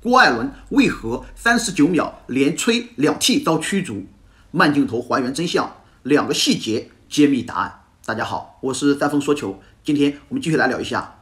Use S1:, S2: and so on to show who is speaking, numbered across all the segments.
S1: 郭艾伦为何39秒连吹2T 遭驱逐？慢镜头还原真相，2个细节揭秘答案。大家好，我是三丰说球，今天我们继续来聊一下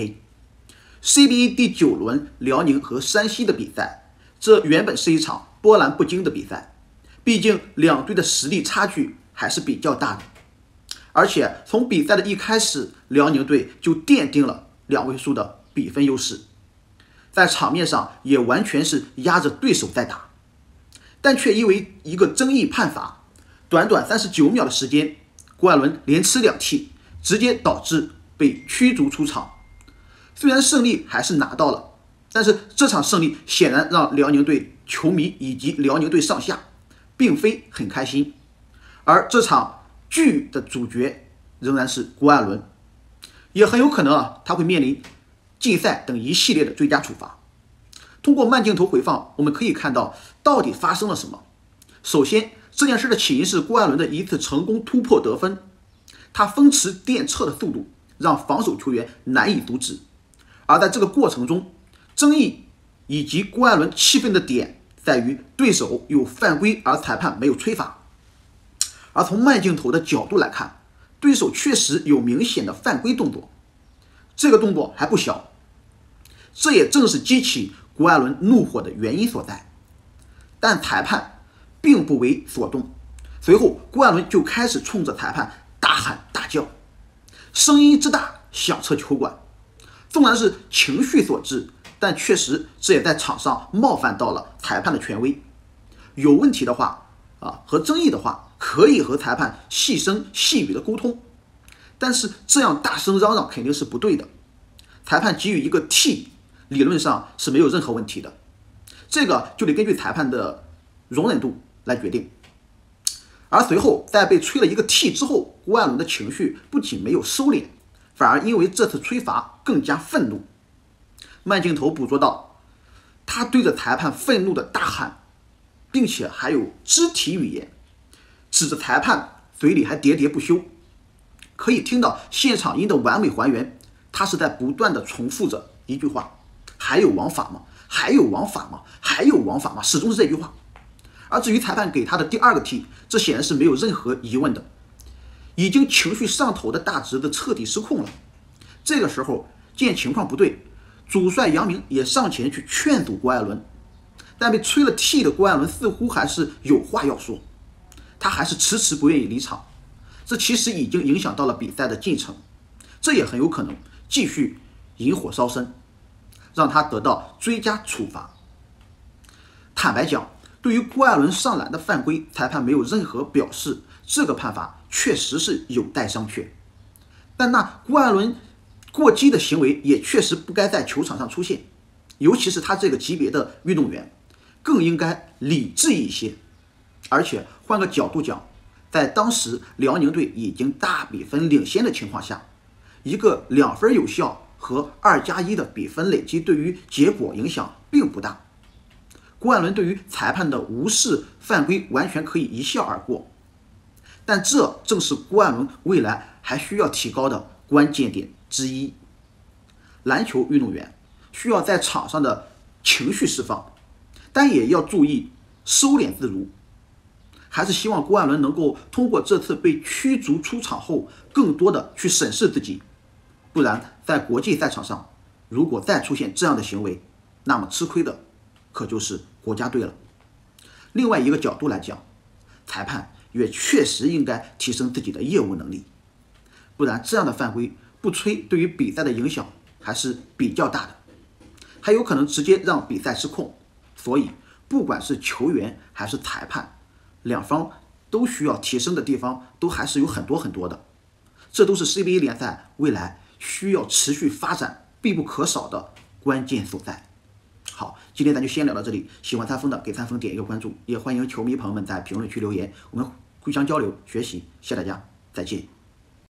S1: CBA 第9轮辽宁和山西的比赛，这原本是一场波澜不惊的比赛，毕竟两队的实力差距还是比较大的，而且从比赛的一开始，辽宁队就奠定了2位数的比分优势，在场面上也完全是压着对手在打，但却因为一个争议判罚，短短39秒的时间，郭艾伦连吃2T，直接导致被驱逐出场。虽然胜利还是拿到了，但是这场胜利显然让辽宁队球迷以及辽宁队上下并非很开心，而这场剧的主角仍然是郭艾伦，也很有可能他会面临禁赛等一系列的追加处罚。通过慢镜头回放，我们可以看到到底发生了什么。首先，这件事的起因是郭艾伦的一次成功突破得分，他风驰电掣的速度让防守球员难以阻止，而在这个过程中，争议以及郭艾伦气愤的点在于对手有犯规而裁判没有吹罚。而从慢镜头的角度来看，对手确实有明显的犯规动作，这个动作还不小，这也正是激起郭艾伦怒火的原因所在。但裁判并不为所动，随后郭艾伦就开始冲着裁判大喊大叫，声音之大响彻球馆。纵然是情绪所致，但确实这也在场上冒犯到了裁判的权威。有问题的话和争议的话，可以和裁判细声细语的沟通，但是这样大声嚷嚷肯定是不对的。裁判给予一个 T， 理论上是没有任何问题的，这个就得根据裁判的容忍度来决定。而随后在被吹了一个 T 之后，郭艾伦的情绪不仅没有收敛，反而因为这次吹罚更加愤怒。慢镜头捕捉到他对着裁判愤怒的大喊，并且还有肢体语言，指着裁判，嘴里还喋喋不休。可以听到现场音的完美还原，他是在不断的重复着一句话：还有王法吗？还有王法吗？还有王法吗？始终是这句话。而至于裁判给他的第2个 T， 这显然是没有任何疑问的。已经情绪上头的大侄子彻底失控了。这个时候见情况不对，主帅杨明也上前去劝阻郭艾伦，但被吹了 T 的郭艾伦似乎还是有话要说，他还是迟迟不愿意离场。这其实已经影响到了比赛的进程，这也很有可能继续引火烧身，让他得到追加处罚。坦白讲，对于郭艾伦上篮的犯规，裁判没有任何表示，这个判罚确实是有待商榷。但那郭艾伦过激的行为也确实不该在球场上出现，尤其是他这个级别的运动员，更应该理智一些。而且换个角度讲，在当时辽宁队已经大比分领先的情况下，一个2分有效和2+1的比分累积对于结果影响并不大。郭艾伦对于裁判的无视犯规完全可以一笑而过，但这正是郭艾伦未来还需要提高的关键点之一。篮球运动员需要在场上的情绪释放，但也要注意收敛自如。还是希望郭艾伦能够通过这次被驱逐出场后，更多的去审视自己，不然在国际赛场上，如果再出现这样的行为，那么吃亏的可就是国家队了。另外一个角度来讲，裁判也确实应该提升自己的业务能力，不然这样的犯规不吹对于比赛的影响还是比较大的，还有可能直接让比赛失控。所以不管是球员还是裁判，两方都需要提升的地方都还是有很多的，这都是 CBA 联赛未来需要持续发展必不可少的关键所在。好，今天咱就先聊到这里，喜欢三丰的给三丰点一个关注，也欢迎球迷朋友们在评论区留言，我们互相交流学习，谢谢大家，再见。